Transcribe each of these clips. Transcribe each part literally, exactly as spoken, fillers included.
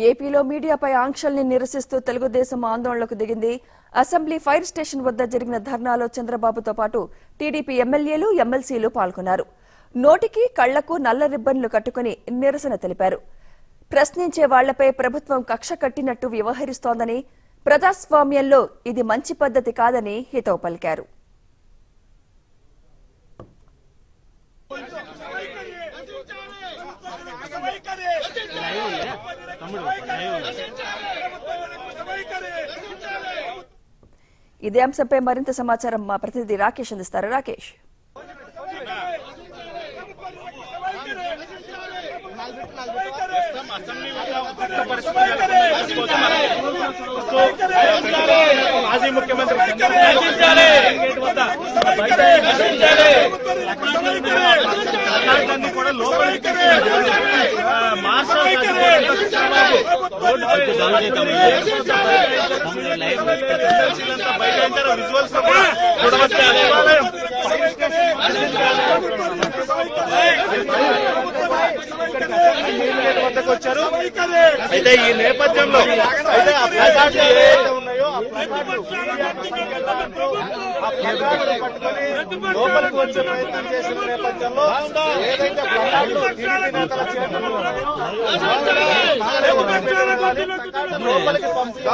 ఏపీలో మీడియాపై ఆంక్షల్ని నిరసిస్తూ తెలుగుదేశం ఆందోళనకు దిగింది. అసెంబ్లీ ఫైర్ స్టేషన్ వద్ద జరిగిన ధర్నాలో చంద్రబాబుతో పాటు టీడీపీ ఎమ్మెల్యేలు, ఎమ్మెల్సీలు పాల్గొన్నారు. నోటికి కళ్లకు నల్ల రిబ్బన్లు కట్టుకుని నిరసన తెలిపారు. ప్రశ్నించే వాళ్లపై ప్రభుత్వం కక్ష కట్టినట్టు వ్యవహరిస్తోందని, ప్రజాస్వామ్యంలో ఇది మంచి పద్ధతి కాదని హితవు పలికారు. ఇదే అంశంపై మరింత సమాచారం మా ప్రతినిధి రాకేష్ అందిస్తారు. రాకేష్, మాజీ ముఖ్యమంత్రి కూడా లోపలికి విజువల్స్ వద్దకు వచ్చారు. అయితే ఈ నేపథ్యంలో అయితే ఆ ప్లకార్డులు ఏవైతే ఉన్నాయో ఆ ప్లకార్డులు పట్టుకొని లోపలికి వచ్చే ప్రయత్నం చేసిన నేపథ్యంలో ఏదైతే ప్లకార్డులు టీడీపీ నేతల చేతుల్లో లోపలికి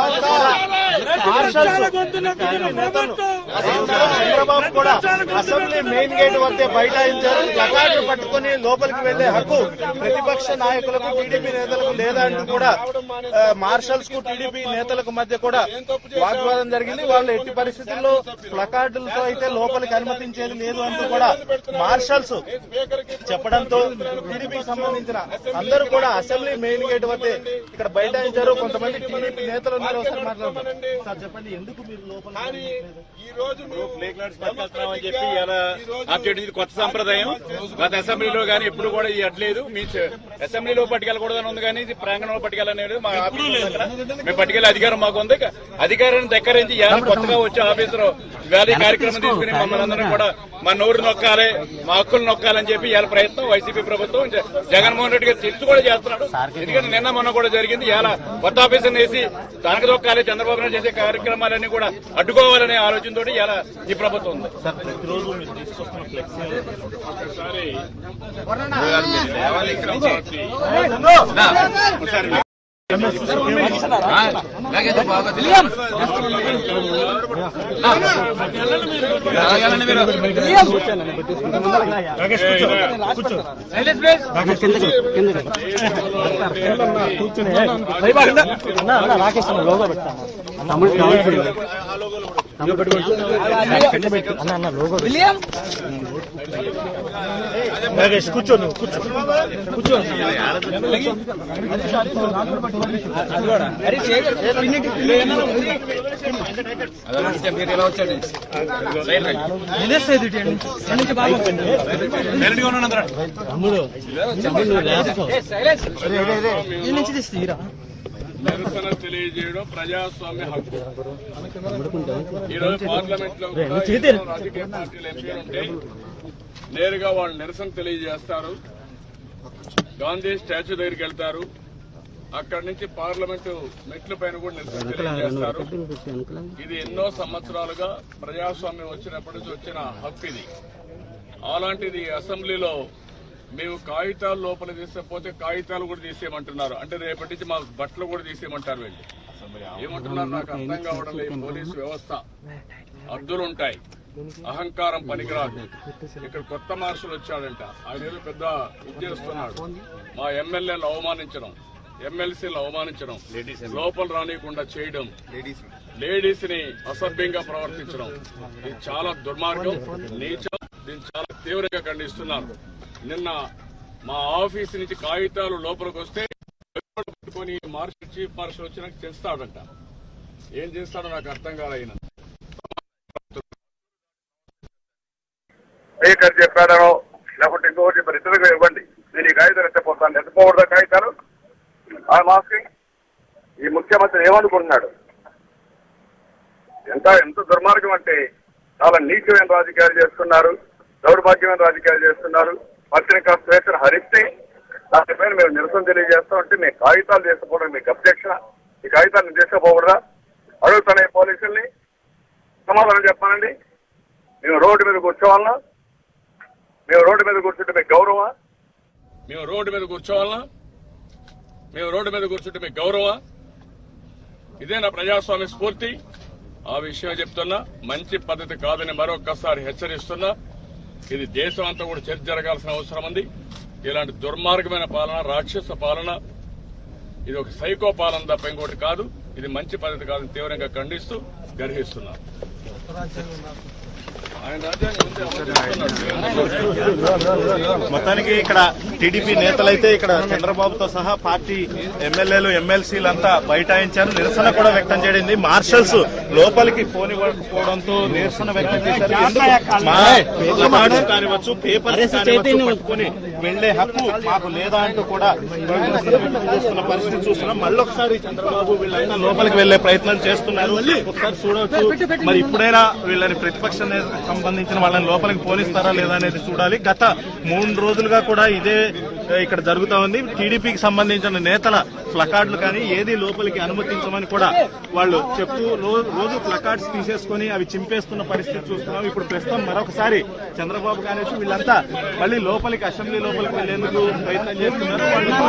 చంద్రబాబు కూడా అసెంబ్లీ మెయిన్ గేట్ వద్దే బైఠాయించారు. ప్లకార్డులు పట్టుకుని లోపలికి వెళ్లే హక్కు ప్రతిపక్ష నాయకులకు, టీడీపీ నేతలకు లేదా అంటూ కూడా మార్షల్స్ కు టీడీపీ నేతలకు మధ్య కూడా వాగ్వాదం జరిగింది. వాళ్ళు ఎట్టి పరిస్థితుల్లో ప్లకార్డులతో అయితే లోపలికి అనుమతించేది లేదు అంటూ కూడా మార్షల్స్ చెప్పడంతో టీడీపీకి సంబంధించిన అందరూ కూడా అసెంబ్లీ మెయిన్ గేట్ వద్దే ఇక్కడ బైఠాయించారు. కొంతమంది టీడీపీ నేతలు ఉన్నారు. ఒకసారి మాట్లాడుతున్నారు. సార్ చెప్పండి, ఎందుకు మీరు లోపల ఫ్లేగ్ లాడ్స్ పట్టుకెళ్తున్నామని చెప్పి ఇలా ఆప్చేయడం ఇది కొత్త సంప్రదాయం. గత అసెంబ్లీలో కానీ ఎప్పుడు కూడా ఇది అట్లేదు. మీ అసెంబ్లీలో పట్టుకెళ్ళకూడదని ఉంది కానీ ఇది ప్రాంగణంలో పట్టుకెళ్ళనేది మా ఆఫీసు. మేము పట్టుకెళ్లే అధికారం మాకు ఉంది. అధికారాన్ని దగ్గరించి ఇవాళ కొత్తగా వచ్చే ఆఫీసర్ ఇవాళ కార్యక్రమం తీసుకుని మమ్మల్ని అందరం కూడా మా నోరు నొక్కాలి, మా హక్కులు నొక్కాలని చెప్పి ఇవాళ ప్రయత్నం వైసీపీ ప్రభుత్వం జగన్మోహన్ రెడ్డి గారు తెలుసు కూడా చేస్తున్నాడు. ఎందుకంటే నిన్న మొన్న కూడా జరిగింది. ఇవాళ కొత్త ఆఫీసర్ వేసి తనకు దొక్కాలి, చంద్రబాబు నాయుడు చేసే కార్యక్రమాలన్నీ కూడా అడ్డుకోవాలనే ఆలోచనతో ఇవాళ ఈ ప్రభుత్వం ఉంది. రాకేష్ లోగో పెట్టాను. కూర్చో నువ్వు కూర్చో కూర్చో నిరసన తెలియజేయడం ప్రజాస్వామ్య హక్కు. ఈరోజు పార్లమెంట్ లో రాజకీయ పార్టీలు ఎంపీలు ఉంటే నేరుగా వాళ్ళు నిరసన తెలియజేస్తారు. గాంధీ స్టాచ్యూ దగ్గరికి వెళ్తారు. అక్కడి నుంచి పార్లమెంటు మెట్ల పైన కూడా నిరసన తెలియజేస్తారు. ఇది ఎన్నో సంవత్సరాలుగా ప్రజాస్వామ్యం వచ్చినప్పటి నుంచి వచ్చిన హక్కు ఇది. అలాంటిది అసెంబ్లీలో మేము కాగితాలు లోపల తీసకపోతే కాగితాలు కూడా తీసేయమంటున్నారు. అంటే రేపటి నుంచి మా బట్టలు కూడా తీసేయమంటారు. వీళ్ళు ఏమంటున్నారు నాకు అర్థం కావడం లేదు. పోలీసు వ్యవస్థ హద్దులుంటాయి, అహంకారం పనికిరాదు. ఇక్కడ కొత్త మార్షల్ వచ్చాడంట, ఆయన ఏదో పెద్ద ఇది చేస్తున్నాడు. మా ఎమ్మెల్యేలు అవమానించడం, ఎమ్మెల్సీలు అవమానించడం, లోపల రానియకుండా చేయడం, లేడీస్ ని అసభ్యంగా ప్రవర్తించడం ఇది చాలా దుర్మార్గం, నీచం. దీన్ని చాలా తీవ్రంగా ఖండిస్తున్నారు. నిన్న మా ఆఫీస్ నుంచి కాగితాలు లోపలికి వస్తే పెట్టుకుని మార్షల్ చీఫ్ మార్షల్ వచ్చినాక చేస్తాడంట. ఏం చేస్తాడో నాకు అర్థం కాదు. చెప్పాడనో లేకుంటే ఇంకొకటి మరి ఇతరులుగా ఇవ్వండి, నేను ఈ కాగితాలు ఎత్తపోతాను. ఎత్తపోకూడదా కాగితాలు? ఆ మాస్కింగ్ ఈ ముఖ్యమంత్రి ఏమనుకుంటున్నాడు? ఎంత ఎంత దుర్మార్గం అంటే చాలా నీచమైన రాజకీయాలు చేస్తున్నారు, దౌర్భాగ్యమైన రాజకీయాలు చేస్తున్నారు. పత్రికా స్వేచ్ఛను హరిస్తే దానిపైన మేము నిరసన తెలియజేస్తాం అంటే మీ కాగితాలు తీసుకుపోవడం మీకు అబ్జెక్షన్, ఈ కాగితాలను తీసుకుపోకూడదా? అడుగుతానే పోలీసుల్ని సమాధానం చెప్పానండి. మేము రోడ్డు మీద కూర్చోవాలన్నా? మేము రోడ్డు మీద కూర్చుంటే మీకు గౌరవమా? మేము రోడ్డు మీద కూర్చోవాలన్నా? మేము రోడ్డు మీద కూర్చుంటే మీకు గౌరవమా? ఇదేనా ప్రజాస్వామ్య స్ఫూర్తి? ఆ విషయం చెప్తున్నా, మంచి పద్ధతి కాదని మరొక్కసారి హెచ్చరిస్తున్నా. ఇది దేశం అంతా కూడా చర్చ జరగాల్సిన అవసరం ఉంది. ఇలాంటి దుర్మార్గమైన పాలన, రాక్షస పాలన, ఇది ఒక సైకో పాలన తప్ప ఇంకోటి కాదు. ఇది మంచి పద్ధతి కాదని తీవ్రంగా ఖండిస్తూ గర్హిస్తున్నా. మొత్తానికి ఇక్కడ టీడీపీ నేతలైతే ఇక్కడ చంద్రబాబుతో సహా పార్టీ ఎమ్మెల్యేలు ఎమ్మెల్సీలంతా బైఠాయించారు. నిరసన కూడా వ్యక్తం చేయడింది. మార్షల్స్ లోపలికి పోనివ్వకపోవడంతో నిరసన వ్యక్తం చేశారు. కానివచ్చు, పేపర్స్ కానివచ్చు పట్టుకుని వెళ్లే హక్కు మాకు లేదా అంటూ కూడా చేస్తున్న పరిస్థితి చూస్తున్నాం. మళ్ళొకసారి చంద్రబాబు వీళ్ళైనా లోపలికి వెళ్లే ప్రయత్నం చేస్తున్నారు. ఒకసారి చూడవచ్చు. మరి ఇప్పుడైనా వీళ్ళని ప్రతిపక్ష సంబంధించిన వాళ్ళని లోపలికి పోనిస్తారా లేదా అనేది చూడాలి. గత మూడు రోజులుగా కూడా ఇదే ఇక్కడ జరుగుతా ఉంది. టీడీపీకి సంబంధించిన నేతల ప్లకార్డులు కానీ ఏది లోపలికి అనుమతించమని కూడా వాళ్ళు చెప్తూ రోజు ప్లకార్డ్స్ తీసేసుకుని అవి చింపేస్తున్న పరిస్థితి చూస్తున్నాం. ఇప్పుడు ప్రస్తుతం మరొకసారి చంద్రబాబు కానీ వీళ్ళంతా మళ్ళీ లోపలికి అసెంబ్లీ లోపలికి వెళ్లేందుకు ప్రయత్నం చేస్తున్నారు.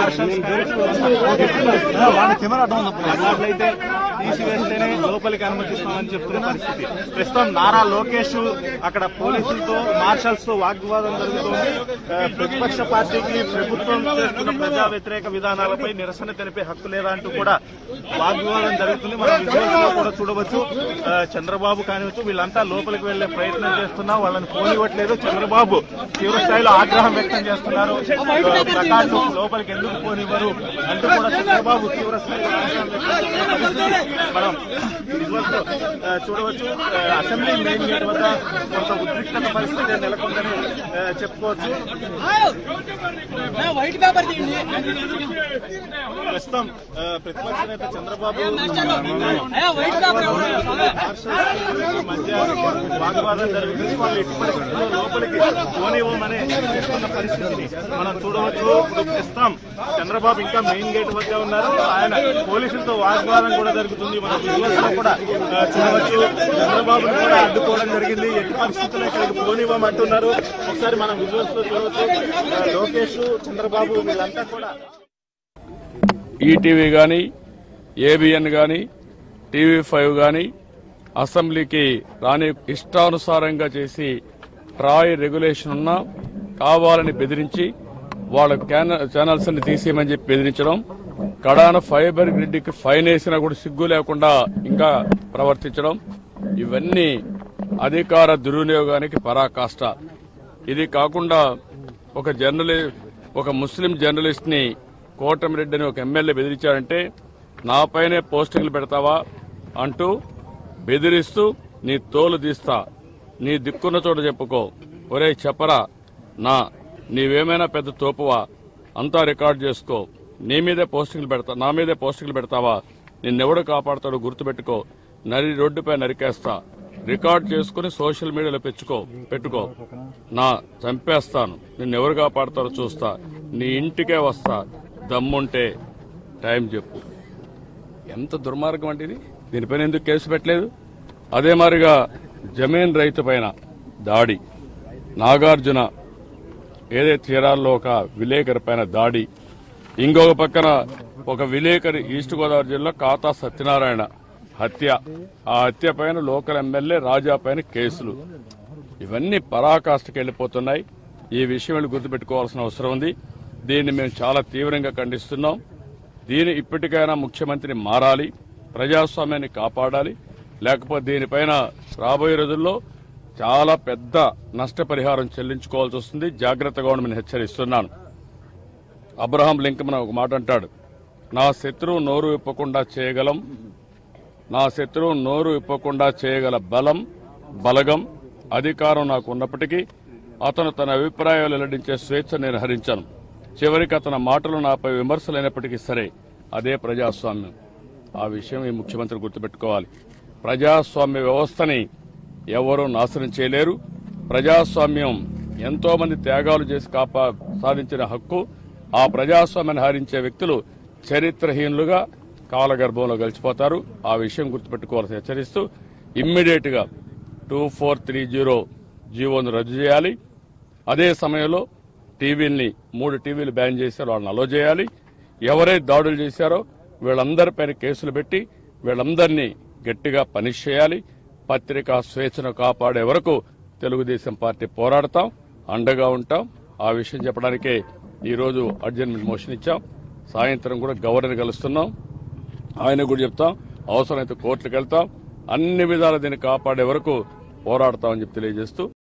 ప్లకార్డులైతే తీసివేస్తేనే లోపలికి అనుమతిస్తామని చెప్తున్న పరిస్థితి. ప్రస్తుతం నారా లోకేష్ అక్కడ పోలీసులతో మార్షల్స్ తో వాగ్వివాదం జరుగుతోంది. ప్రతిపక్ష పార్టీకి ప్రభుత్వం చేస్తున్న ప్రజా వ్యతిరేక విధానాలపై నిరసన తెలిపే హక్కు లేదా అంటూ కూడా వాగ్వివాదం జరుగుతుంది. మనం విజువల్స్ లో కూడా చూడవచ్చు. చంద్రబాబు కానివచ్చు వీళ్ళంతా లోపలికి వెళ్లే ప్రయత్నం చేస్తున్నా వాళ్ళని పోనివ్వట్లేదు. చంద్రబాబు తీవ్ర స్థాయిలో ఆగ్రహం వ్యక్తం చేస్తున్నారు. ప్రకాశం లోపలికి ఎందుకు పోనివ్వరు అంటూ కూడా చంద్రబాబు తీవ్ర స్థాయిలో ఆగ్రహం వ్యక్తం చేస్తున్న పరిస్థితి మనం విజువల్స్ లో చూడవచ్చు. అసెంబ్లీ మెయిన్ గేట్ వద్ద కొంత ఉద్రిక్తత పరిస్థితి నెలకొందని చెప్పుకోవచ్చు. ప్రస్తుతం ప్రతిపక్ష నేత చంద్రబాబు మధ్య వాగ్వాదం జరుగుతుంది. వాళ్ళు ఎట్టి పరిస్థితుల్లో లోపలికి పోనివ్వమని చెప్తున్న పరిస్థితిని మనం చూడవచ్చు. ఇప్పుడు ప్రస్తుతం చంద్రబాబు ఇంకా మెయిన్ గేట్ వద్ద ఉన్నారు. ఆయన పోలీసులతో వాగ్వాదం కూడా జరుగుతుంది. మన విజువల్స్ లో కూడా చూడవచ్చు. చంద్రబాబును కూడా అడ్డుకోవడం జరిగింది. ఎట్టి పరిస్థితుల్లో ఇక్కడికి పోనివ్వమంటున్నారు. ఒకసారి మనం విజువల్స్ లో చూడవచ్చు. లోకేష్, చంద్రబాబు వీళ్ళంతా కూడా ఈటీవీ గాని, ఏబిఎన్ గాని, టీవీ ఫైవ్ గాని అసెంబ్లీకి రాని ఇష్టానుసారంగా చేసి ట్రాయ్ రెగ్యులేషన్ ఉన్నా కావాలని బెదిరించి వాళ్ళ ఛానల్స్ ని తీసేయమని చెప్పి బెదిరించడం, కడాన ఫైబర్ గ్రిడ్కి ఫైన్ వేసినా కూడా సిగ్గు లేకుండా ఇంకా ప్రవర్తించడం, ఇవన్నీ అధికార దుర్వినియోగానికి పరాకాష్ట. ఇది కాకుండా ఒక జర్నలిస్ట్ ఒక ముస్లిం జర్నలిస్ట్ ని కోటమిరెడ్డి అని ఒక ఎమ్మెల్యే బెదిరించారంటే నాపైనే పోస్టింగ్లు పెడతావా అంటూ బెదిరిస్తూ నీ తోలు తీస్తా, నీ దిక్కున్న చోట చెప్పుకో, ఒరే చెప్పరా నా నీవేమైనా పెద్ద తోపువా, అంతా రికార్డు చేసుకో, నీ మీదే పోస్టింగ్లు పెడతా నా మీదే పోస్టింగ్లు పెడతావా, నిన్నెవడు కాపాడతాడో గుర్తుపెట్టుకో, నరి రోడ్డుపై నరికేస్తా, రికార్డు చేసుకుని సోషల్ మీడియాలో పెట్టుకో పెట్టుకో నా చంపేస్తాను, నిన్నెవరు కాపాడతారో చూస్తా, నీ ఇంటికే వస్తా, దమ్ముంటే టైం చెప్పు. ఎంత దుర్మార్గం అంటే ఇది. దీనిపైన ఎందుకు కేసు పెట్టలేదు? అదే మాదిరిగా జమీన్ రైతు పైన దాడి, నాగార్జున ఏదైతే చీరాల్లో ఒక విలేకరి పైన దాడి, ఇంకొక పక్కన ఒక విలేకరి ఈస్ట్ గోదావరి జిల్లా కాతా సత్యనారాయణ హత్య, ఆ హత్య పైన లోకల్ ఎమ్మెల్యే రాజా పైన కేసులు, ఇవన్నీ పరాకాష్ఠకి వెళ్లిపోతున్నాయి. ఈ విషయం వీళ్ళు గుర్తుపెట్టుకోవాల్సిన అవసరం ఉంది. దీన్ని మేము చాలా తీవ్రంగా ఖండిస్తున్నాం. దీని ఇప్పటికైనా ముఖ్యమంత్రి మారాలి, ప్రజాస్వామ్యాన్ని కాపాడాలి. లేకపోతే దీనిపైన రాబోయే రోజుల్లో చాలా పెద్ద నష్టపరిహారం చెల్లించుకోవాల్సి వస్తుంది. జాగ్రత్తగా ఉండమని హెచ్చరిస్తున్నాను. అబ్రహాం లింకన్ ఒక మాట అంటాడు, నా శత్రువు నోరు విప్పకుండా చేయగలం నా శత్రువు నోరు విప్పకుండా చేయగల బలం, బలగం, అధికారం నాకు ఉన్నప్పటికీ అతను తన అభిప్రాయాలు వెల్లడించే స్వేచ్ఛ నేను హరించాను. చివరికి అతని మాటలు నాపై విమర్శలైనప్పటికీ సరే, అదే ప్రజాస్వామ్యం. ఆ విషయం ఈ ముఖ్యమంత్రి గుర్తుపెట్టుకోవాలి. ప్రజాస్వామ్య వ్యవస్థని ఎవరూ నాశనం చేయలేరు. ప్రజాస్వామ్యం ఎంతో మంది త్యాగాలు చేసి కాపా సాధించిన హక్కు. ఆ ప్రజాస్వామ్యాన్ని హరించే వ్యక్తులు చరిత్రహీనులుగా కాలగర్భంలో గడిచిపోతారు. ఆ విషయం గుర్తుపెట్టుకోవాలని హెచ్చరిస్తూ ఇమ్మీడియట్ గా టూ ఫోర్ త్రీ జీరో జీవోను రద్దు చేయాలి. అదే సమయంలో టీవీల్ని మూడు టీవీలు బ్యాన్ చేశారో వాళ్ళని అలో చేయాలి. ఎవరైతే దాడులు చేశారో వీళ్ళందరిపైన కేసులు పెట్టి వీళ్ళందరినీ గట్టిగా పనిష్ చేయాలి. పత్రికా స్వేచ్ఛను కాపాడే వరకు తెలుగుదేశం పార్టీ పోరాడతాం, అండగా ఉంటాం. ఆ విషయం చెప్పడానికే ఈరోజు అడ్జర్న్మెంట్ మోషన్ ఇచ్చాం. సాయంత్రం కూడా గవర్నర్ కలుస్తున్నాం, ఆయన కూడా చెప్తాం. అవసరమైతే కోర్టులకు వెళ్తాం. అన్ని విధాలు దీన్ని కాపాడే వరకు పోరాడతామని చెప్పి తెలియజేస్తూ